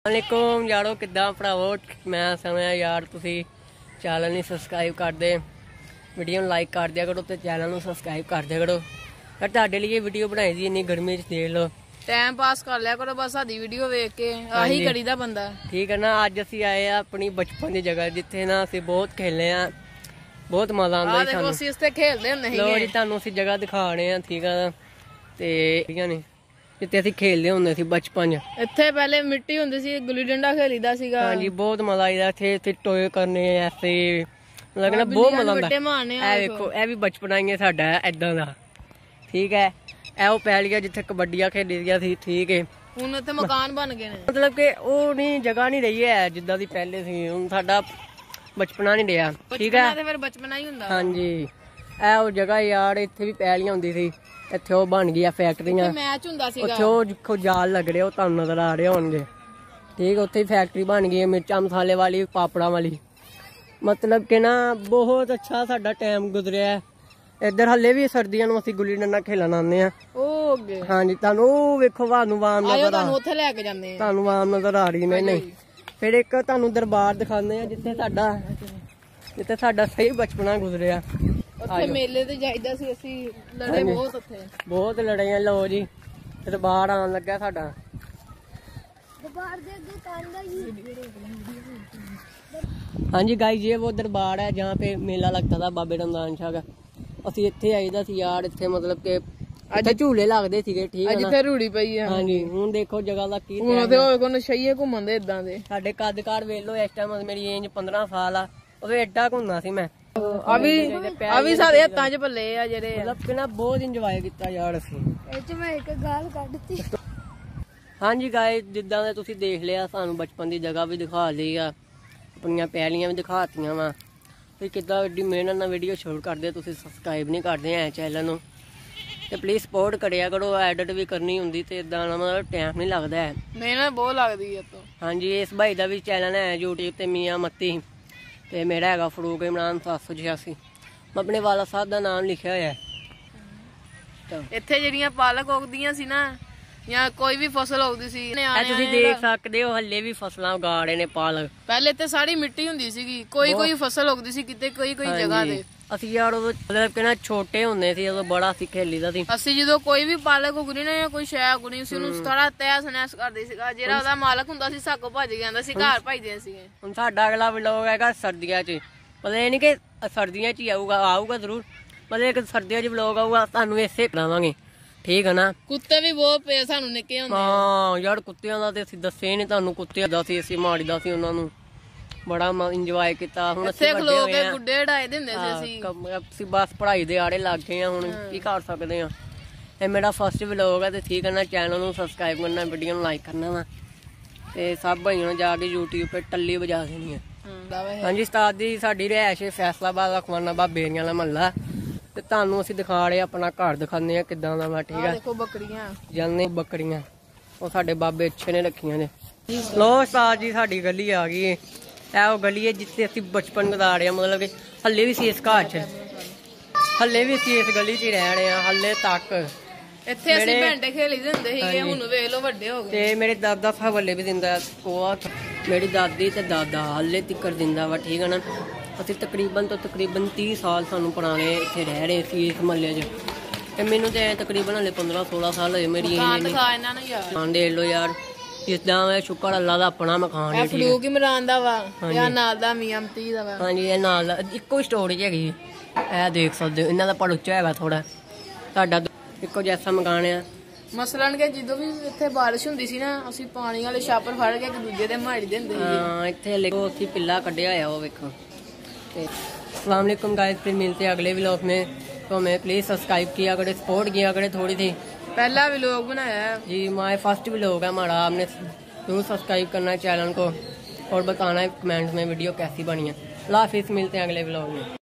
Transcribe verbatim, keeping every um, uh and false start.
वालेकुम यारो किदा भरावो मैं समय यार तुसी चैनल नहीं सबसक्राइब करते वीडियो लाइक कर दिया करो तो चैनल में सबसक्राइब कर दिया करो यार तुहाडे लिए वीडियो बनाई दी इन्नी गर्मी च देख लो टाइम पास कर लिया करो बस साडी वीडियो देख के आही करीदा बंदा ठीक है ना। अज असी आए आ अपनी बचपन की जगह जिथे ना असी बहुत खेले आ बहुत मजा आंदा है सानू असी इसते खेलदे हुंदे लो जी तुहानू असी जगह दिखाने आ ठीक है ते नहीं जिथे असी खेलदे हुंदे सी बचपन च इत्थे पहले मिट्टी हुंदी सी गुल्ली डंडा खेलीदा सीगा। हां जी बहुत मजा आईदा इत्थे इत्थे टोए करने ऐसे लगना बहुत मजा आंदा। ए देखो ए भी बचपन ही है साडा इदां दा ठीक है। ए ओ पैलिया जिथे कबड्डियां खेली दियां सी ठीक है हुण इत्थे मकान बन गए ने मतलब कि ओ नहीं जगह नहीं रही है जिद्दां दी पहले सी हुण साडा बचपना नहीं रहा ठीक है ते फिर बचपना ही हुंदा। हां जी ए ओ जगह यार इत्थे भी पैलियां हुंदी सी इत्थे ओ बन गई फैक्ट्रियां मैच हुंदा सीगा उत्थे ओ जिक्खो जाल लग रहे हो तुहानू नजर आ रहे होणगे ठीक उत्थे फैक्ट्री बन गई है मिर्चा मसाले वाली पापड़ा वाली मतलब कि ना बहुत अच्छा साडा टाइम गुजरिया है। इधर हले भी सर्दियां नूं असीं गुल्ली डंडा खेलन आने आ ओके हां जी तुहानू ओ वेखो वानू वाम नजर आ तुहानू उत्थे लेके जांदे आ तुहानू वाम नजर आ रही नहीं नहीं फिर एक तुहानू दरबार दिखाने आ जिथे साडा जिथे साडा सही बचपना गुजरिया ਉੱਥੇ ਮੇਲੇ ਤੇ ਜਾਈਦਾ ਸੀ ਅਸੀਂ ਲੜੇ ਬਹੁਤ ਉੱਥੇ ਬਹੁਤ ਲੜੇ ਆ। ਲਓ ਜੀ ਦਰਬਾਰ ਆਉਣ ਲੱਗਾ ਸਾਡਾ ਦਰਬਾਰ ਦੇ ਅੱਗੇ ਕਾਂਦਾ ਹੀ हाँ जी गाइस ये वो दरबार है जहाँ पे मेला लगता था बाबे रमजान शाह का ਅਸੀਂ ਇੱਥੇ ਆਈਦਾ ਸੀ ਯਾਰ ਇੱਥੇ ਮਤਲਬ ਕਿ ਇੱਥੇ ਝੂਲੇ ਲੱਗਦੇ ਸੀਗੇ ਠੀਕ ਹੈ ਨਾ। ਜਿੱਥੇ ਰੂੜੀ ਪਈ ਹੈ ਹਾਂਜੀ ਹੁਣ ਦੇਖੋ ਜਗ੍ਹਾ ਦਾ ਕੀ ਹੁਣ ਤੇ ਹੋਏ ਕੋਨ ਸ਼ਈਏ ਘੁੰਮਣ ਦੇ ਇਦਾਂ ਦੇ ਸਾਡੇ ਕੱਦਕਾਰ ਵੇਖ ਲਓ ਇਸ ਟਾਈਮ ਮੇਰੀ ਏਜ ਪੰਦਰਾਂ ਸਾਲ ਆ ਉਹ ਐਡਾ ਘੁੰਮਣਾ ਸੀ ਮੈਂ ਆ ਵੀ ਆ ਵੀ ਸਾਡੇ ਹੱਥਾਂ 'ਚ ਭੱਲੇ ਆ ਜਿਹੜੇ ਮਤਲਬ ਕਿ ਨਾ ਬਹੁਤ ਇੰਜੋਏ ਕੀਤਾ ਯਾਰ ਅਸੀਂ ਇਹ 'ਚ ਮੈਂ ਇੱਕ ਗਾਲ ਕੱਢਤੀ। ਹਾਂਜੀ ਗਾਇਸ ਜਿੱਦਾਂ ਦੇ ਤੁਸੀਂ ਦੇਖ ਲਿਆ ਸਾਨੂੰ ਬਚਪਨ ਦੀ ਜਗ੍ਹਾ ਵੀ ਦਿਖਾ ਲਈ ਆ ਆਪਣੀਆਂ ਪੈਲੀਆਂ ਵੀ ਦਿਖਾਤੀਆਂ ਵਾ ਤੁਸੀਂ ਕਿੱਦਾਂ ਐਡੀ ਮਿਹਨਤ ਨਾਲ ਵੀਡੀਓ ਸ਼ੂਟ ਕਰਦੇ ਤੁਸੀਂ ਸਬਸਕ੍ਰਾਈਬ ਨਹੀਂ ਕਰਦੇ ਐ ਚੈਨਲ ਨੂੰ ਤੇ ਪਲੀਜ਼ ਸਪੋਰਟ ਕਰਿਆ ਕਰੋ ਐਡਿਟ ਵੀ ਕਰਨੀ ਹੁੰਦੀ ਤੇ ਇਦਾਂ ਨਾ ਮਤਲਬ ਟਾਈਮ ਨਹੀਂ ਲੱਗਦਾ ਹੈ ਮਿਹਨਤ ਬਹੁਤ ਲੱਗਦੀ ਹੈ ਤੋਂ। ਹਾਂਜੀ ਇਸ ਭਾਈ ਦਾ ਵੀ ਚੈਨਲ ਹੈ YouTube ਤੇ ਮੀਆਂ ਮੱਤੀ ਤੇ ਮੇਰਾ ਹੈਗਾ ਫਰੂਕ ਇਮਰਾਨ ਸੱਤ ਸੌ ਛਿਆਸੀ ਮੈਂ ਆਪਣੇ ਵਾਲਾ ਸਾਹਿਬ ਦਾ ਨਾਮ ਲਿਖਿਆ ਹੋਇਆ ਹੈ। ਇੱਥੇ ਜਿਹੜੀਆਂ ਪਾਲਕ ਉਗਦੀਆਂ ਸੀ ਨਾ ਜਾਂ ਕੋਈ ਵੀ ਫਸਲ ਉਗਦੀ ਸੀ ਤੁਸੀਂ ਦੇਖ ਸਕਦੇ ਹੋ ਹੱਲੇ ਵੀ ਫਸਲਾਂ ਉਗਾ ਰਹੇ ਨੇ ਪਾਲਕ। ਪਹਿਲੇ ਤੇ ਸਾਰੀ ਮਿੱਟੀ ਹੁੰਦੀ ਸੀਗੀ ਕੋਈ ਕੋਈ ਫਸਲ ਉਗਦੀ ਸੀ ਕਿਤੇ ਕੋਈ ਕੋਈ ਜਗ੍ਹਾ ਤੇ ਅਸੀਂ ਯਾਰ ਉਦੋਂ ਮਤਲਬ ਕਿ ਨਾ ਛੋਟੇ ਹੁੰਦੇ ਸੀ ਉਦੋਂ ਬੜਾ ਅਸੀਂ ਖੇਲੀਦਾ ਸੀ। ਅਸੀਂ ਜਦੋਂ ਕੋਈ ਵੀ ਪਾਲਕ ਉਗਣੀ ਨਾ ਜਾਂ ਕੋਈ ਸ਼ੈ ਉਗਣੀ ਸੀ ਉਹਨੂੰ ਸਾਰਾ ਤੈਸ ਨੈਸ ਕਰਦੇ ਸੀਗਾ ਜਿਹੜਾ ਉਹਦਾ ਮਾਲਕ ਹੁੰਦਾ ਸੀ ਸਾਕੋ ਭੱਜ ਜਾਂਦਾ ਸੀ ਘਰ ਭੱਜਦੇ ਸੀਗੇ। ਹੁਣ ਸਾਡਾ ਅਗਲਾ ਵਲੋਗ ਹੈਗਾ ਸਰਦੀਆਂ 'ਚ ਮਤਲਬ ਇਹ ਨਹੀਂ ਕਿ ਸਰਦੀਆਂ 'ਚ ਹੀ ਆਊਗਾ ਆਊਗਾ ਜ਼ਰੂਰ ਮਤਲਬ ਇੱਕ ਸਰਦੀਆਂ 'ਚ ਵਲੋਗ ਆਊਗਾ ਤੁਹਾਨੂੰ ਇਸੇ ਕਰਾਵਾਂਗੇ ਠੀਕ ਹੈ ਨਾ। ਕੁੱਤੇ ਵੀ ਬਹੁਤ ਪਏ ਸਾਨੂੰ ਨਿੱਕੇ ਹੁੰਦੇ ਹਾਂ ਯਾਰ ਕੁੱਤਿਆਂ ਦਾ ਤੇ ਅਸੀਂ ਦੱਸੇ ਨਹੀਂ ਤੁਹਾਨੂੰ ਕੁੱਤੇ ਦਾ ਸੀ ਅਸੀਂ ਮਾਰੀਦਾ ਸੀ ਉਹਨਾਂ ਨੂੰ ਬੜਾ ਇੰਜੋਏ ਕੀਤਾ। ਹੁਣ ਅਸੀਂ ਵੱਡੇ ਹੋ ਗਏ ਗੁੱਡੇ ਢਾਏ ਦਿੰਦੇ ਸੀ ਅਸੀਂ ਅਸੀਂ ਬਸ ਪੜ੍ਹਾਈ ਦੇ ਆੜੇ ਲੱਗ ਗਏ ਆ ਹੁਣ ਕੀ ਕਰ ਸਕਦੇ ਆ। ਇਹ ਮੇਰਾ ਫਸਟ ਵਲੋਗ ਹੈ ਤੇ ਠੀਕ ਹੈ ਨਾ ਚੈਨਲ ਨੂੰ ਸਬਸਕ੍ਰਾਈਬ ਕਰਨਾ ਵੀਡੀਓ ਨੂੰ ਲਾਈਕ ਕਰਨਾ ਵਾ ਤੇ ਸਭ ਭਾਈਆਂ ਨੂੰ ਜਾ ਕੇ YouTube ਤੇ ਟੱਲੀ ਵਜਾ ਦੇਣੀ ਹੈ। ਹਾਂਜੀ ਉਸਤਾਦ ਦੀ ਸਾਡੀ ਰਿਹਾਇਸ਼ ਫੈਸਲਾਬਾਦ ਅਖਵਾਨਾ ਬਾਬੇਰੀਆਂ ਵਾਲਾ ਮਹੱਲਾ ਤੇ ਤੁਹਾਨੂੰ ਅਸੀਂ ਦਿਖਾ ਰਹੇ ਆਪਣਾ ਘਰ ਦਿਖਾਉਂਦੇ ਆ ਕਿੱਦਾਂ ਦਾ ਵਾ ਠੀਕ ਹੈ। ਦੇਖੋ ਬੱਕਰੀਆਂ ਜਾਂਦੇ ਬੱਕਰੀਆਂ ਉਹ ਸਾਡੇ ਬਾਬੇ ਅੱਛੇ ਨੇ ਰੱਖੀਆਂ ਨੇ। ਲੋ ਉਸਤਾਦ ਜੀ ਸਾਡੀ ਗਲੀ ਆ ਗਈ ਹੈ ਇਹ ਉਹ ਗਲੀ ਹੈ ਜਿੱਥੇ ਅਸੀਂ ਬਚਪਨ ਗੁਜ਼ਾਰਿਆ ਮਤਲਬ ਕਿ ਹੱਲੇ ਵੀ ਸੀ ਇਸ ਘਰ 'ਚ ਹੱਲੇ ਵੀ ਅਸੀਂ ਇਸ ਗਲੀ 'ਚ ਹੀ ਰਹਿ ਰਹੇ ਆ ਹੱਲੇ ਤੱਕ। ਇੱਥੇ ਅਸੀਂ ਘੰਟੇ ਖੇਲੀ ਦਿੰਦੇ ਸੀਗੇ ਹੁਣ ਵੇਖ ਲਓ ਵੱਡੇ ਹੋ ਗਏ ਤੇ ਮੇਰੇ ਦਾਦਾ ਸਾਹਿਬ ਹੱਲੇ ਵੀ ਦਿੰਦਾ ਉਹ ਮੇਰੀ ਦਾਦੀ ਤੇ ਦਾਦਾ ਹੱਲੇ ਤੱਕ ਦਿੰਦਾ ਵਾ ਠੀਕ ਹੈ ਨਾ। ਅਸੀਂ ਤਕਰੀਬਨ ਤੋਂ ਤਕਰੀਬਨ ਤੀਹ ਸਾਲ ਸਾਨੂੰ ਪੁਰਾਣੇ ਇੱਥੇ ਰਹਿ ਰਹੇ ਸੀ ਇਸ ਮਹੱਲੇ 'ਚ ਤੇ ਮੈਨੂੰ ਤੇ ਤਕਰੀਬਨ ਹਲੇ ਪੰਦਰਾਂ ਸੋਲਾਂ ਸਾਲ ਹੋਏ ਮੇਰੀ ਏਜ ਦੇਖ ਲਓ ਯਾਰ ਜਿੱਦਾਂ ਸ਼ੁਕਰ ਅੱਲਾ ਦਾ ਆਪਣਾ ਮਕਾਨ ਹੈ। ਫਲੂਕ ਇਮਰਾਨ ਦਾ ਵਾ ਜਾਂ ਨਾਲ ਦਾ ਮੀਆਂ ਮਤੀ ਦਾ ਵਾ ਹਾਂਜੀ ਇਹ ਨਾਲ ਦਾ ਇੱਕੋ ਸਟੋਰੀ ਹੈਗੀ ਇਹ ਦੇਖ ਸਕਦੇ ਹੋ ਇਹਨਾਂ ਦਾ ਪਰ ਉੱਚਾ ਹੈਗਾ ਥੋੜਾ ਸਾਡਾ ਇੱਕੋ ਜੈਸਾ ਮਕਾਨ ਆ। ਮਸਲਨ ਕਿ ਜਦੋਂ ਵੀ ਇੱਥੇ ਬਾਰਿਸ਼ ਹੁੰਦੀ ਸੀ ਨਾ ਅਸੀਂ ਪਾਣੀ ਵਾਲੇ ਛਾਪਰ ਫੜ ਕੇ ਇੱਕ ਦੂਜੇ ਦੇ ਮਾਰੀ ਦਿੰਦੇ ਸੀ। ਹਾਂ ਇੱਥੇ ਲਿਖੋ ਅਸੀਂ ਪਿੱਲਾ ਕੱਢਿਆ ਹੋਇਆ ਉਹ ਵੇਖੋ ਤੇ अस्सलाम वालेकुम गाइस फिर मिलते हैं अगले व्लॉग में तो हमें प्लीज सब्सक्राइब किया करें सपोर्ट किया करें थोड़ी थी पहला व्लॉग बनाया है जी हमारे फर्स्ट व्लॉग है हमारा आपने जरूर सब्सक्राइब करना है चैनल को और बताना है कमेंट्स में वीडियो कैसी बनी है। अल्लाह हाफिज़ मिलते हैं अगले व्लॉग में।